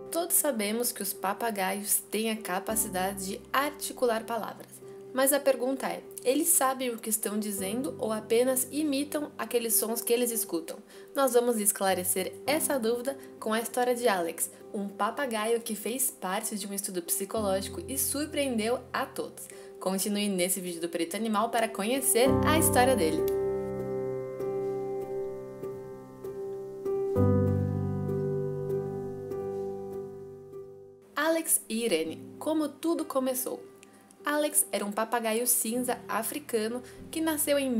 Todos sabemos que os papagaios têm a capacidade de articular palavras, mas a pergunta é, eles sabem o que estão dizendo ou apenas imitam aqueles sons que eles escutam? Nós vamos esclarecer essa dúvida com a história de Alex, um papagaio que fez parte de um estudo psicológico e surpreendeu a todos. Continue nesse vídeo do Perito Animal para conhecer a história dele. Alex e Irene, como tudo começou. Alex era um papagaio cinza africano que nasceu em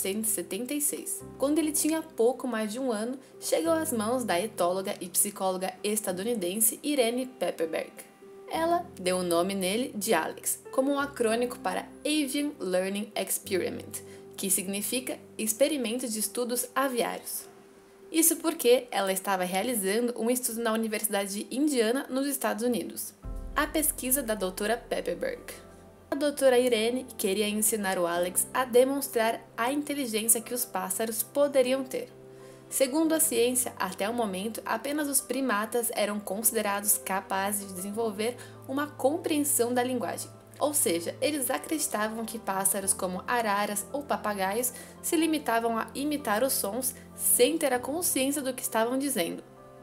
1976. Quando ele tinha pouco mais de um ano, chegou às mãos da etóloga e psicóloga estadunidense Irene Pepperberg. Ela deu o nome nele de Alex, como um acrônico para Avian Learning Experiment, que significa Experimento de Estudos Aviários. Isso porque ela estava realizando um estudo na Universidade de Indiana, nos Estados Unidos. A pesquisa da doutora Pepperberg. A doutora Irene queria ensinar o Alex a demonstrar a inteligência que os pássaros poderiam ter. Segundo a ciência, até o momento, apenas os primatas eram considerados capazes de desenvolver uma compreensão da linguagem. Ou seja, eles acreditavam que pássaros como araras ou papagaios se limitavam a imitar os sons sem ter a consciência do que estavam dizendo.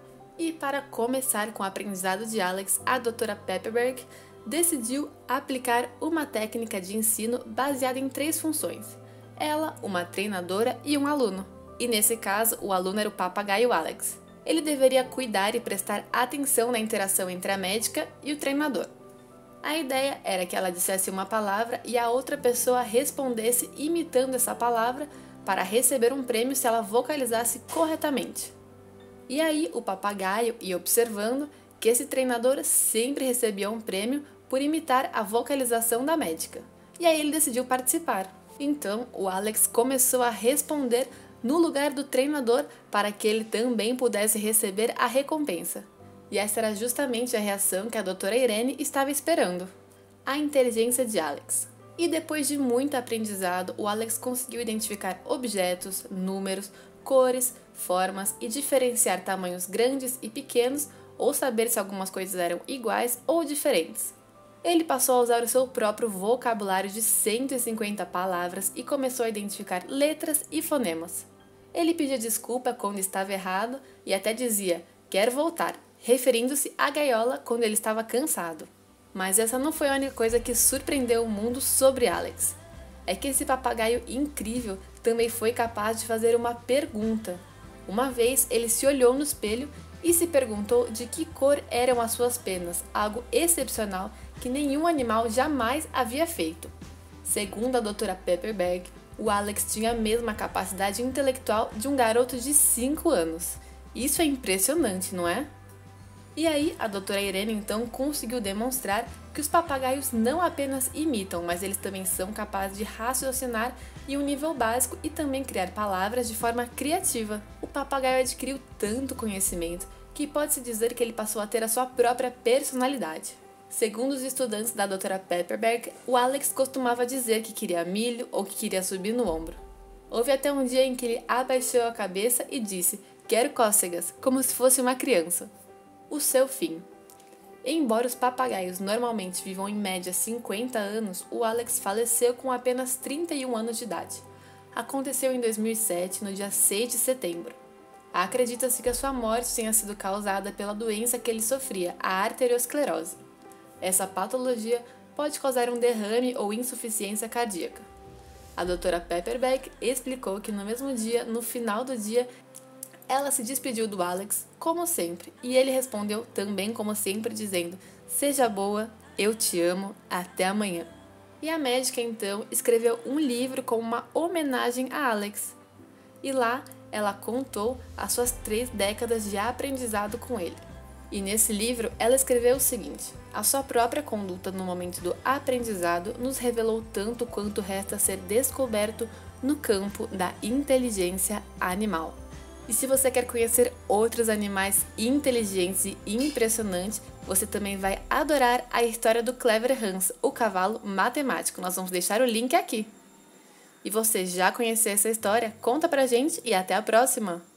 E para começar com o aprendizado de Alex, a doutora Pepperberg decidiu aplicar uma técnica de ensino baseada em 3 funções. Ela, uma treinadora e um aluno. E nesse caso, o aluno era o papagaio Alex. Ele deveria cuidar e prestar atenção na interação entre a médica e o treinador. A ideia era que ela dissesse uma palavra e a outra pessoa respondesse imitando essa palavra para receber um prêmio se ela vocalizasse corretamente. E aí o papagaio ia observando que esse treinador sempre recebia um prêmio por imitar a vocalização da médica. E aí ele decidiu participar. Então o Alex começou a responder no lugar do treinador para que ele também pudesse receber a recompensa. E essa era justamente a reação que a doutora Irene estava esperando. A inteligência de Alex. E depois de muito aprendizado, o Alex conseguiu identificar objetos, números, cores, formas e diferenciar tamanhos grandes e pequenos ou saber se algumas coisas eram iguais ou diferentes. Ele passou a usar o seu próprio vocabulário de 150 palavras e começou a identificar letras e fonemas. Ele pedia desculpa quando estava errado e até dizia, quero voltar, referindo-se à gaiola quando ele estava cansado. Mas essa não foi a única coisa que surpreendeu o mundo sobre Alex. É que esse papagaio incrível também foi capaz de fazer uma pergunta. Uma vez ele se olhou no espelho e se perguntou de que cor eram as suas penas, algo excepcional que nenhum animal jamais havia feito. Segundo a doutora Pepperberg, o Alex tinha a mesma capacidade intelectual de um garoto de 5 anos. Isso é impressionante, não é? E aí, a doutora Irene então conseguiu demonstrar que os papagaios não apenas imitam, mas eles também são capazes de raciocinar em um nível básico e também criar palavras de forma criativa. O papagaio adquiriu tanto conhecimento que pode-se dizer que ele passou a ter a sua própria personalidade. Segundo os estudantes da doutora Pepperberg, o Alex costumava dizer que queria milho ou que queria subir no ombro. Houve até um dia em que ele abaixou a cabeça e disse, quero cócegas, como se fosse uma criança. O seu fim. Embora os papagaios normalmente vivam em média 50 anos, o Alex faleceu com apenas 31 anos de idade. Aconteceu em 2007, no dia 6 de setembro. Acredita-se que a sua morte tenha sido causada pela doença que ele sofria, a arteriosclerose. Essa patologia pode causar um derrame ou insuficiência cardíaca. A doutora Pepperberg explicou que no mesmo dia, no final do dia, ela se despediu do Alex, como sempre, e ele respondeu também como sempre, dizendo, seja boa, eu te amo, até amanhã. E a médica então escreveu um livro como uma homenagem a Alex. E lá ela contou as suas 3 décadas de aprendizado com ele. E nesse livro ela escreveu o seguinte, a sua própria conduta no momento do aprendizado nos revelou tanto quanto resta ser descoberto no campo da inteligência animal. E se você quer conhecer outros animais inteligentes e impressionantes, você também vai adorar a história do Clever Hans, o cavalo matemático. Nós vamos deixar o link aqui. E você já conheceu essa história? Conta pra gente e até a próxima!